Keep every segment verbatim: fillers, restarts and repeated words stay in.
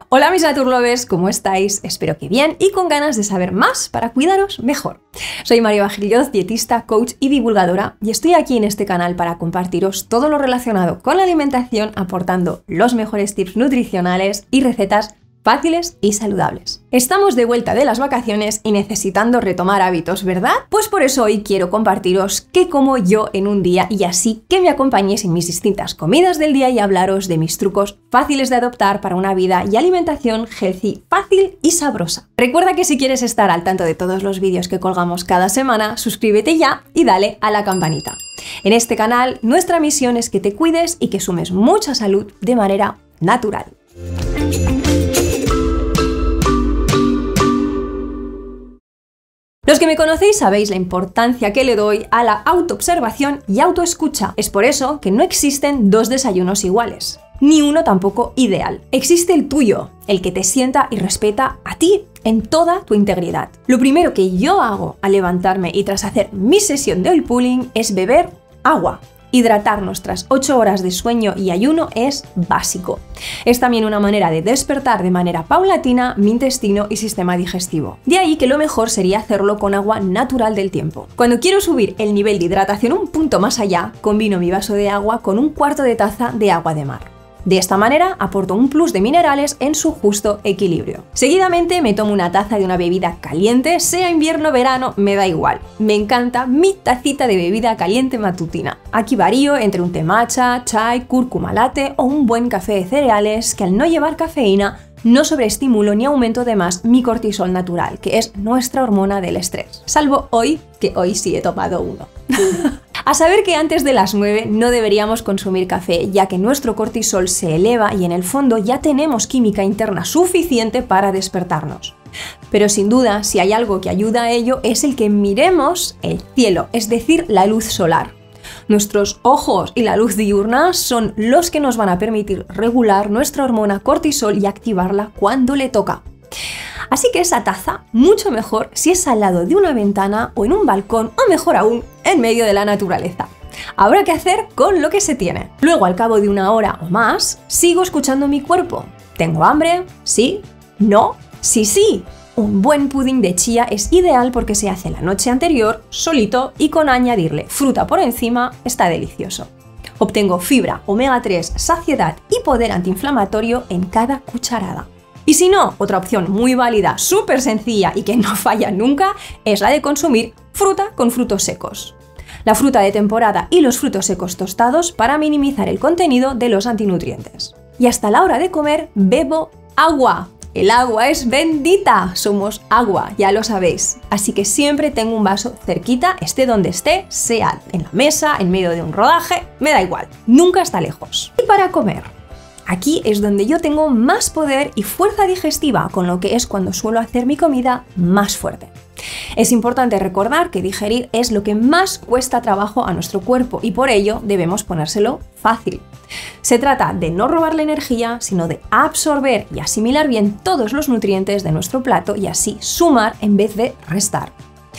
Hola mis Naturlovers, ¿cómo estáis? Espero que bien y con ganas de saber más para cuidaros mejor. Soy María Bajilloz, dietista, coach y divulgadora, y estoy aquí en este canal para compartiros todo lo relacionado con la alimentación, aportando los mejores tips nutricionales y recetas fáciles y saludables. Estamos de vuelta de las vacaciones y necesitando retomar hábitos, ¿verdad? Pues por eso hoy quiero compartiros qué como yo en un día y así que me acompañéis en mis distintas comidas del día y hablaros de mis trucos fáciles de adoptar para una vida y alimentación healthy, fácil y sabrosa. Recuerda que si quieres estar al tanto de todos los vídeos que colgamos cada semana, suscríbete ya y dale a la campanita. En este canal, nuestra misión es que te cuides y que sumes mucha salud de manera natural. Los que me conocéis sabéis la importancia que le doy a la autoobservación y autoescucha. Es por eso que no existen dos desayunos iguales, ni uno tampoco ideal. Existe el tuyo, el que te sienta y respeta a ti en toda tu integridad. Lo primero que yo hago al levantarme y tras hacer mi sesión de oil pulling es beber agua. Hidratarnos tras ocho horas de sueño y ayuno es básico. Es también una manera de despertar de manera paulatina mi intestino y sistema digestivo. De ahí que lo mejor sería hacerlo con agua natural del tiempo. Cuando quiero subir el nivel de hidratación un punto más allá, combino mi vaso de agua con un cuarto de taza de agua de mar. De esta manera aporto un plus de minerales en su justo equilibrio. Seguidamente me tomo una taza de una bebida caliente, sea invierno o verano, me da igual. Me encanta mi tacita de bebida caliente matutina. Aquí varío entre un té matcha, chai, cúrcuma latte o un buen café de cereales que al no llevar cafeína no sobreestimulo ni aumento de más mi cortisol natural, que es nuestra hormona del estrés. Salvo hoy, que hoy sí he tomado uno. A saber que antes de las nueve no deberíamos consumir café, ya que nuestro cortisol se eleva y en el fondo ya tenemos química interna suficiente para despertarnos. Pero sin duda, si hay algo que ayuda a ello, es el que miremos el cielo, es decir, la luz solar. Nuestros ojos y la luz diurna son los que nos van a permitir regular nuestra hormona cortisol y activarla cuando le toca. Así que esa taza, mucho mejor si es al lado de una ventana o en un balcón o mejor aún, en medio de la naturaleza. Habrá que hacer con lo que se tiene. Luego, al cabo de una hora o más, sigo escuchando mi cuerpo. ¿Tengo hambre? ¿Sí? ¿No? Sí, sí. Un buen pudding de chía es ideal porque se hace la noche anterior, solito y con añadirle fruta por encima, está delicioso. Obtengo fibra, omega tres, saciedad y poder antiinflamatorio en cada cucharada. Y si no, otra opción muy válida, súper sencilla y que no falla nunca, es la de consumir fruta con frutos secos. La fruta de temporada y los frutos secos tostados para minimizar el contenido de los antinutrientes. Y hasta la hora de comer, bebo agua. El agua es bendita, somos agua, ya lo sabéis. Así que siempre tengo un vaso cerquita, esté donde esté, sea en la mesa, en medio de un rodaje, me da igual, nunca está lejos. Y para comer, aquí es donde yo tengo más poder y fuerza digestiva, con lo que es cuando suelo hacer mi comida más fuerte. Es importante recordar que digerir es lo que más cuesta trabajo a nuestro cuerpo y por ello debemos ponérselo fácil. Se trata de no robarle energía, sino de absorber y asimilar bien todos los nutrientes de nuestro plato y así sumar en vez de restar.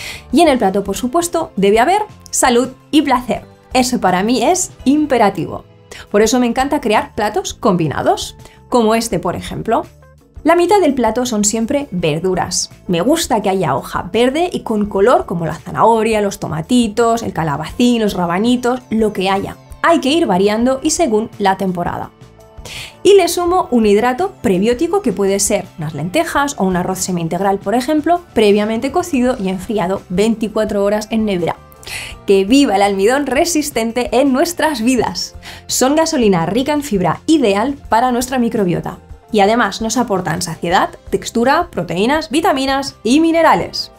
Y en el plato, por supuesto, debe haber salud y placer. Eso para mí es imperativo. Por eso me encanta crear platos combinados, como este por ejemplo. La mitad del plato son siempre verduras. Me gusta que haya hoja verde y con color como la zanahoria, los tomatitos, el calabacín, los rabanitos, lo que haya. Hay que ir variando y según la temporada. Y le sumo un hidrato prebiótico que puede ser unas lentejas o un arroz semi-integral, por ejemplo, previamente cocido y enfriado veinticuatro horas en nevera. ¡Que viva el almidón resistente en nuestras vidas! Son gasolina rica en fibra, ideal para nuestra microbiota. Y además nos aportan saciedad, textura, proteínas, vitaminas y minerales.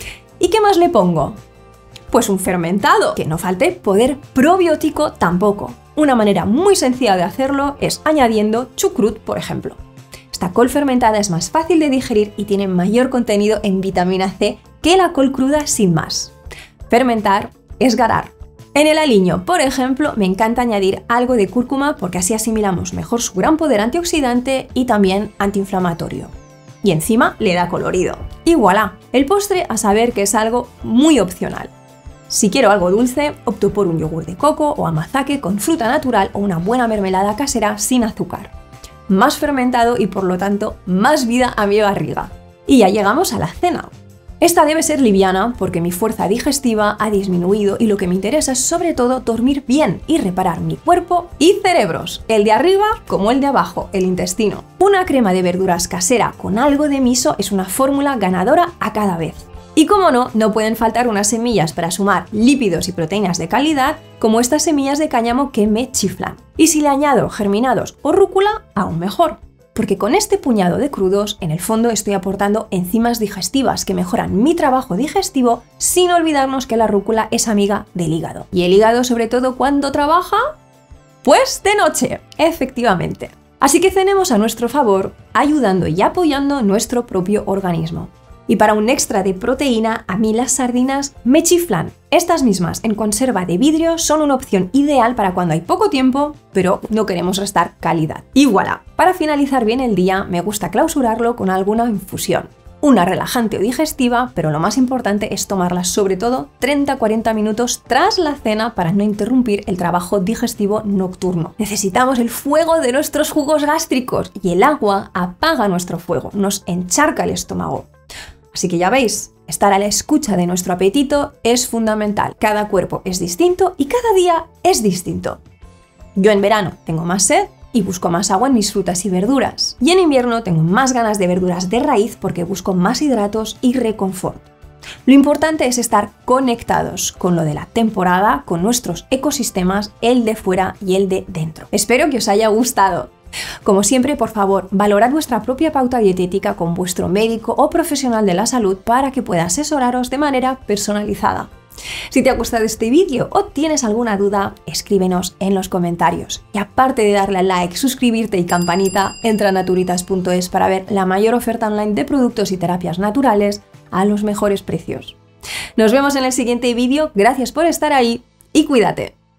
¿Y qué más le pongo? Pues un fermentado, que no falte poder probiótico tampoco. Una manera muy sencilla de hacerlo es añadiendo chucrut, por ejemplo. Esta col fermentada es más fácil de digerir y tiene mayor contenido en vitamina C que la col cruda sin más. Fermentar es ganar. En el aliño, por ejemplo, me encanta añadir algo de cúrcuma porque así asimilamos mejor su gran poder antioxidante y también antiinflamatorio. Y encima le da colorido. Y voilà, el postre a saber que es algo muy opcional. Si quiero algo dulce, opto por un yogur de coco o amazake con fruta natural o una buena mermelada casera sin azúcar. más fermentado y por lo tanto más vida a mi barriga. Y ya llegamos a la cena. Esta debe ser liviana porque mi fuerza digestiva ha disminuido y lo que me interesa es sobre todo dormir bien y reparar mi cuerpo y cerebros, el de arriba como el de abajo, el intestino. Una crema de verduras casera con algo de miso es una fórmula ganadora a cada vez. Y como no, no pueden faltar unas semillas para sumar lípidos y proteínas de calidad, como estas semillas de cáñamo que me chiflan. Y si le añado germinados o rúcula, aún mejor. Porque con este puñado de crudos, en el fondo estoy aportando enzimas digestivas que mejoran mi trabajo digestivo, sin olvidarnos que la rúcula es amiga del hígado. ¿Y el hígado sobre todo cuándo trabaja? Pues de noche, efectivamente. Así que cenemos a nuestro favor, ayudando y apoyando nuestro propio organismo. Y para un extra de proteína, a mí las sardinas me chiflan. Estas mismas en conserva de vidrio son una opción ideal para cuando hay poco tiempo, pero no queremos restar calidad. Y voilà, para finalizar bien el día, me gusta clausurarlo con alguna infusión. Una relajante o digestiva, pero lo más importante es tomarla sobre todo treinta a cuarenta minutos tras la cena para no interrumpir el trabajo digestivo nocturno. Necesitamos el fuego de nuestros jugos gástricos y el agua apaga nuestro fuego, nos encharca el estómago. Así que ya veis, estar a la escucha de nuestro apetito es fundamental. Cada cuerpo es distinto y cada día es distinto. Yo en verano tengo más sed y busco más agua en mis frutas y verduras. Y en invierno tengo más ganas de verduras de raíz porque busco más hidratos y reconfort. Lo importante es estar conectados con lo de la temporada, con nuestros ecosistemas, el de fuera y el de dentro. Espero que os haya gustado. Como siempre, por favor, valorad vuestra propia pauta dietética con vuestro médico o profesional de la salud para que pueda asesoraros de manera personalizada. Si te ha gustado este vídeo o tienes alguna duda, escríbenos en los comentarios. Y aparte de darle a like, suscribirte y campanita, entra a naturitas punto es para ver la mayor oferta online de productos y terapias naturales a los mejores precios. Nos vemos en el siguiente vídeo, gracias por estar ahí y cuídate.